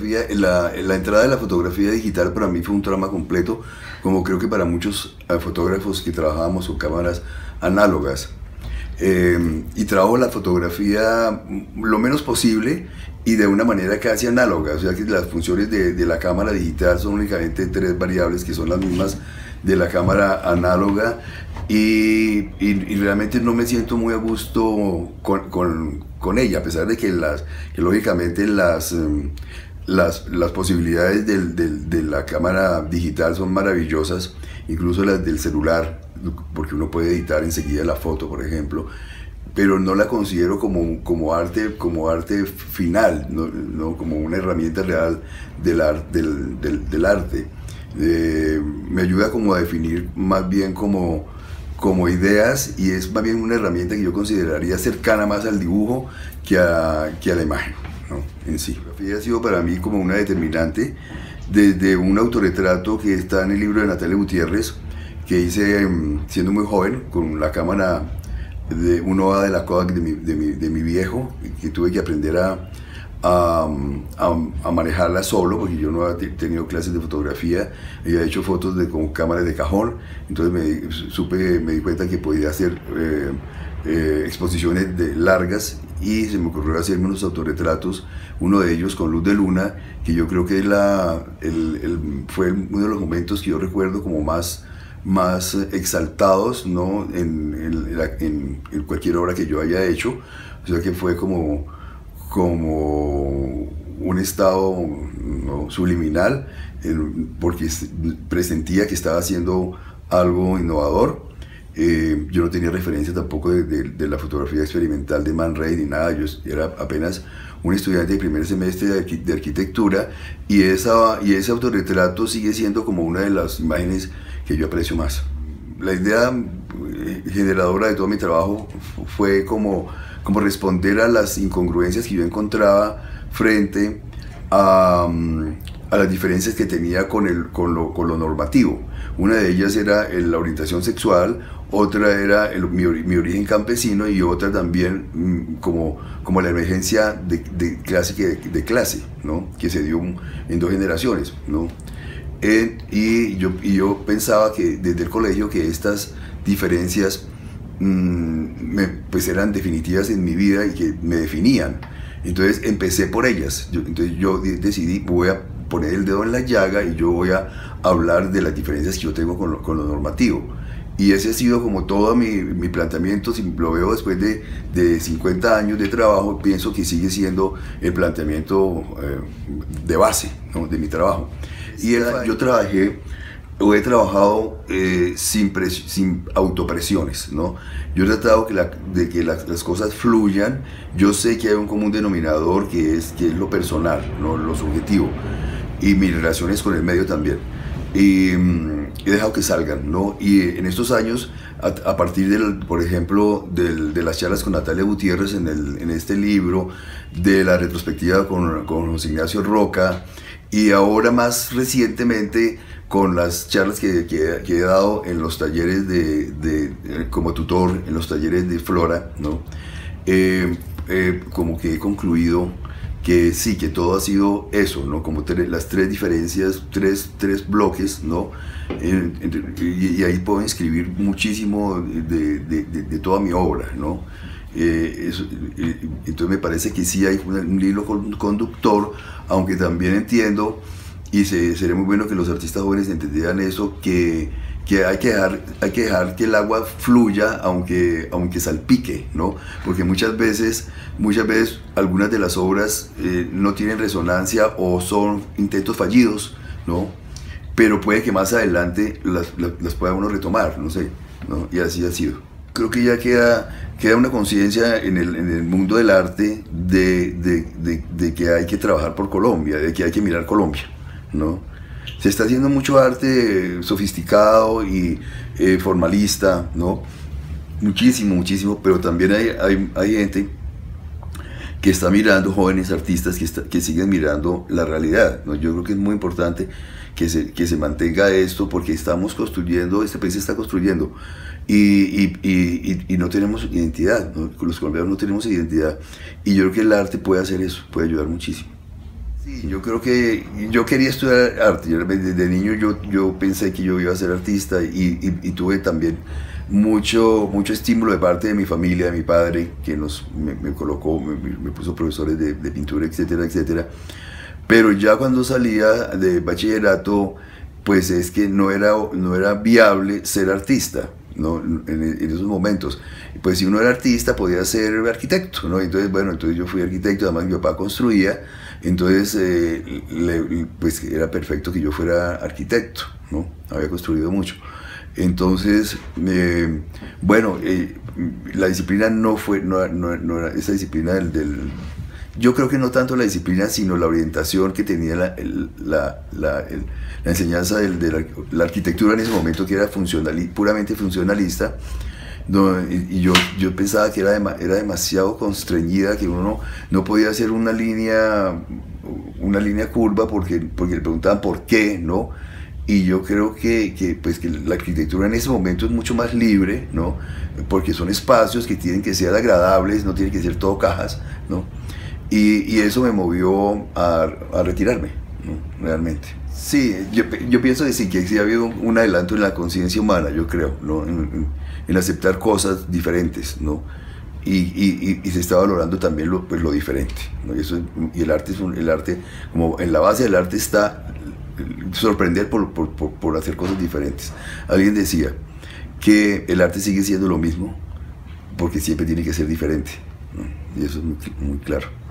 fotografía, la entrada de la fotografía digital para mí fue un trauma completo, como creo que para muchos fotógrafos que trabajábamos con cámaras análogas. Y trabajo la fotografía lo menos posible y de una manera casi análoga, o sea que las funciones de la cámara digital son únicamente tres variables que son las mismas de la cámara análoga, y realmente no me siento muy a gusto con ella, a pesar de que lógicamente las posibilidades de la cámara digital son maravillosas, incluso las del celular, porque uno puede editar enseguida la foto, por ejemplo, pero no la considero como arte final, no como una herramienta real del arte. Me ayuda como a definir más bien como ideas, y es más bien una herramienta que yo consideraría cercana más al dibujo que a la imagen, ¿no? En sí. La fotografía ha sido para mí como una determinante, desde un autorretrato que está en el libro de Natalia Gutiérrez, que hice siendo muy joven con la cámara de un OA de la Kodak de mi viejo, que tuve que aprender a manejarla solo, porque yo no había tenido clases de fotografía, había hecho fotos con cámaras de cajón, entonces me di cuenta que podía hacer exposiciones largas, y se me ocurrió hacerme unos autorretratos, uno de ellos con luz de luna, que yo creo que fue uno de los momentos que yo recuerdo como más exaltados, ¿no? en cualquier obra que yo haya hecho, o sea que fue como un estado, ¿no?, subliminal, porque presentía que estaba haciendo algo innovador. Yo no tenía referencia tampoco de la fotografía experimental de Man Ray ni nada, yo era apenas un estudiante de primer semestre de arquitectura, y ese autorretrato sigue siendo como una de las imágenes que yo aprecio más. La idea generadora de todo mi trabajo fue como responder a las incongruencias que yo encontraba frente a las diferencias que tenía con lo normativo. Una de ellas era la orientación sexual, otra era mi origen campesino, y otra también como la emergencia de clase, ¿no?, que se dio en dos generaciones, ¿no? Y yo pensaba que desde el colegio que estas diferencias pues eran definitivas en mi vida y que me definían. Entonces empecé por ellas. Entonces yo decidí, voy a poner el dedo en la llaga y yo voy a hablar de las diferencias que yo tengo con lo normativo. Y ese ha sido como todo mi planteamiento. Si lo veo después de 50 años de trabajo, pienso que sigue siendo el planteamiento de base, ¿no?, de mi trabajo. Y he trabajado sin autopresiones, ¿no? Yo he tratado de que las cosas fluyan. Yo sé que hay un común denominador que es lo personal, ¿no?, lo subjetivo, y mis relaciones con el medio también. Y he dejado que salgan, ¿no? Y en estos años, a partir por ejemplo, de las charlas con Natalia Gutiérrez en este libro, de la retrospectiva con José Ignacio Roca, y ahora más recientemente con las charlas que he dado en los talleres como tutor, en los talleres de Flora, ¿no? Como que he concluido que sí, que todo ha sido eso, ¿no? Como las tres diferencias, tres bloques, ¿no? Y ahí puedo inscribir muchísimo de toda mi obra, ¿no? Entonces me parece que sí hay un hilo conductor, aunque también entiendo, y sería muy bueno que los artistas jóvenes entendieran eso, que hay que dejar que el agua fluya, aunque salpique, ¿no? Porque muchas veces algunas de las obras no tienen resonancia o son intentos fallidos, ¿no? Pero puede que más adelante las pueda uno retomar, no sé, ¿no? Y así ha sido. Creo que ya queda una conciencia en el mundo del arte de que hay que trabajar por Colombia, de que hay que mirar Colombia, ¿no? Se está haciendo mucho arte sofisticado y formalista, ¿no? Muchísimo, pero también hay gente que está mirando, jóvenes artistas que siguen mirando la realidad, ¿no? Yo creo que es muy importante que se mantenga esto, porque estamos construyendo, este país se está construyendo, y no tenemos identidad, ¿no? Los colombianos no tenemos identidad, y yo creo que el arte puede hacer eso, puede ayudar muchísimo. Sí, yo creo que yo quería estudiar arte. Desde niño yo pensé que yo iba a ser artista y tuve también mucho estímulo de parte de mi familia, de mi padre, que me colocó, me puso profesores de pintura, etcétera, etcétera. Pero ya cuando salía de bachillerato, pues es que no era viable ser artista, ¿no? En esos momentos. Pues si uno era artista podía ser arquitecto, ¿no? Entonces, bueno, entonces yo fui arquitecto, además mi papá construía, entonces pues era perfecto que yo fuera arquitecto, ¿no? Había construido mucho. Entonces, bueno, la disciplina no era esa disciplina yo creo que no tanto la disciplina, sino la orientación que tenía la enseñanza la arquitectura en ese momento, que era puramente funcionalista. No, y yo pensaba que era demasiado constreñida, que uno no podía hacer una línea curva porque le preguntaban por qué, ¿no? Y yo creo pues, que la arquitectura en ese momento es mucho más libre, ¿no? Porque son espacios que tienen que ser agradables, no tienen que ser todo cajas, ¿no? Y eso me movió a retirarme, ¿no? Realmente. Sí, yo pienso decir que sí ha habido un adelanto en la conciencia humana, yo creo, ¿no? En aceptar cosas diferentes, ¿no? Y se está valorando también pues, lo diferente, ¿no? Y el arte, como en la base del arte está sorprender por hacer cosas diferentes. Alguien decía que el arte sigue siendo lo mismo porque siempre tiene que ser diferente, ¿no? Y eso es muy claro.